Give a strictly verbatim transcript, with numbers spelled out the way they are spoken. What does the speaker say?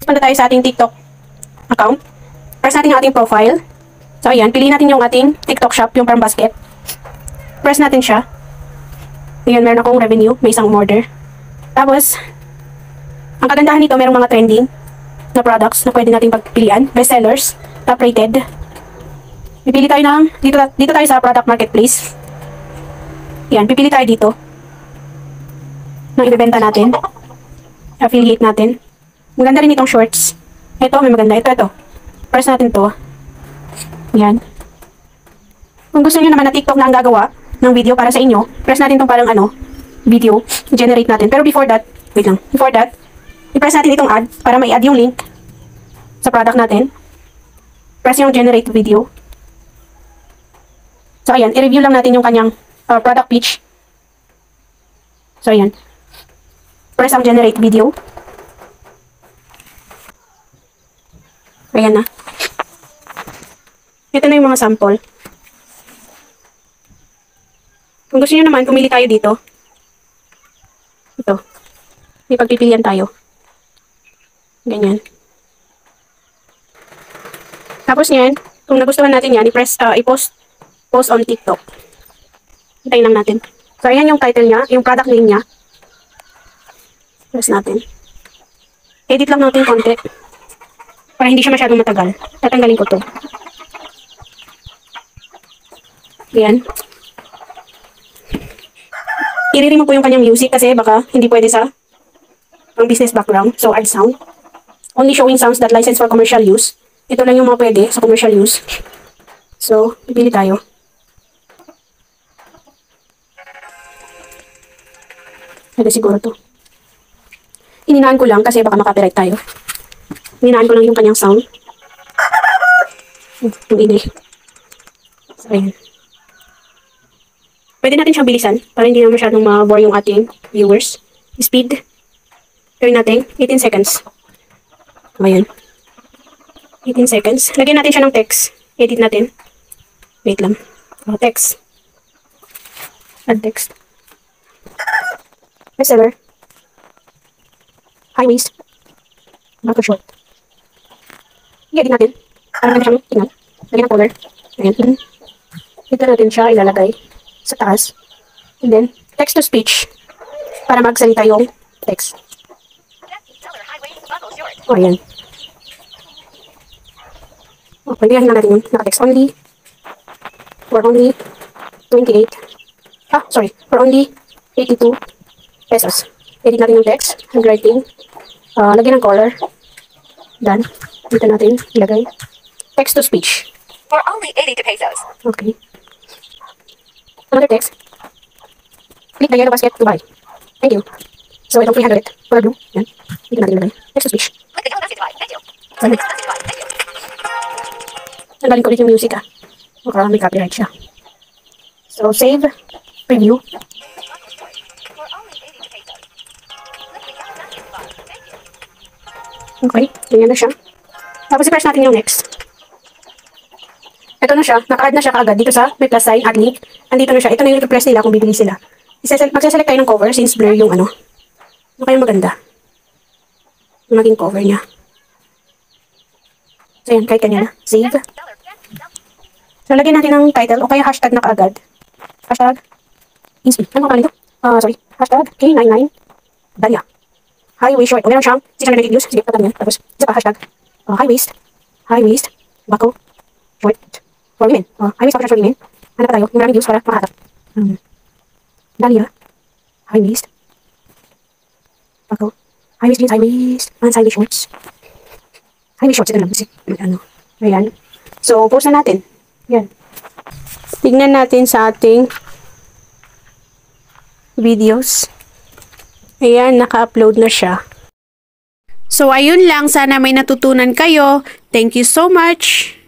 Punta tayo sa ating TikTok account. Press natin yung ating profile. So, ayan. Piliin natin yung ating TikTok shop, yung parang basket. Press natin siya. Ayan, meron akong revenue. May isang order. Tapos, ang kagandahan nito, merong mga trending na products na pwede natin pagpilian. Bestsellers, top rated. Pipili tayo ng, dito, dito tayo sa product marketplace. Ayan, pipili tayo dito. Nang ibebenta natin. Affiliate natin. Maganda rin itong shorts. Ito, may maganda. Ito, ito. Press natin to. Ayan. Kung gusto niyo naman na TikTok na ang gagawa ng video para sa inyo, press natin itong parang ano, video, generate natin. Pero before that, wait lang, before that, i-press natin itong add para may add yung link sa product natin. Press yung generate video. So, ayan, i-review lang natin yung kanyang uh, product pitch. So, ayan. Press ang generate video. Ayan na. Ito na yung mga sample. Kung gusto nyo naman, pumili tayo dito. Ito. May pagpipilian tayo. Ganyan. Tapos yan, kung nagustuhan natin yan, i-press, uh, i-post post on TikTok. Hintayin lang natin. So, ayan yung title niya, yung product name niya. Press natin. Edit lang natin konti. Para hindi siya masyadong matagal. Tatanggalin ko to. Ayan. I-remove ko yung kanyang music kasi baka hindi pwede sa ang business background. So, add sound. Only showing sounds that license for commercial use. Ito lang yung mga pwede sa commercial use. So, pipili tayo. Pwede siguro to. Ininaan ko lang kasi baka makapiright tayo. Ininaan ko lang yung kanyang sound. Yung ingay. So, ayan. Pwede natin siyang bilisan para hindi na masyadong ma-bore yung ating viewers. Speed. Gawin natin eighteen seconds. Ayan. eighteen seconds. Lagyan natin siya ng text. Edit natin. Wait lang. Oh, text. Add text. Bestseller. High waist. Back short. I-edit natin. Para natin siyang tingnan. Lagyan ng color. Ayan. Dito natin siya ilalagay sa taas. And then, text to speech. Para magsalita yung text. O, ayan. O, pagbigahin lang natin yung naka-text only. For only twenty-eight. Ah, sorry. For only eighty-two pesos. Edit natin yung text. Handwriting. Uh, lagyan ng color. Done. Dito natin ilagay. Text to speech. For only eighty-two pesos. Okay. Another text. Click the yellow basket to buy. Thank you. So, itong three hundred. Color blue. Yan. Dito natin ilagay. Text to speech. Click the yellow basket to buy. Thank you. Sorry. Text to buy. Thank you. Nagaling ko ulit yung music ah. Baka may copyright siya. So, save. Preview. For only eighty-two pesos. Click the yellow basket to buy. Thank you. Okay. Ganyan na siya. Tapos, i-press natin yung next. Ito na siya. Naka-add na siya kaagad dito sa may plus sign, add link. Andito na siya. Ito na yung i-press nila kung bibili sila. Magsaselect tayo ng cover since blur yung ano. Ano kayong maganda? Yung maging cover niya. So, yan. Kahit kanya na. Save. So, lagyan natin ng title o kaya hashtag na kaagad. Hashtag. Inspi. Ano mga nito? Ah, sorry. Hashtag K ninety-nine. Dalia. High waist short. O, meron siyang six hundred views. Sige, patagal yan. Tapos, isa pa hashtag. Uh, high waist. High waist. Bako. Short. For women. Uh, high waist for women. Hanap pa tayo. Yung maraming views para makahatap. Um, Dalia. High waist. Bako. High waist jeans. High waist. And high waist shorts. High waist shorts. Ito lang. Kasi, ano. Ayan. So, post na natin. Yan. Tignan natin sa ating videos. Ayan, naka-upload na siya. So, ayun lang. Sana may natutunan kayo. Thank you so much.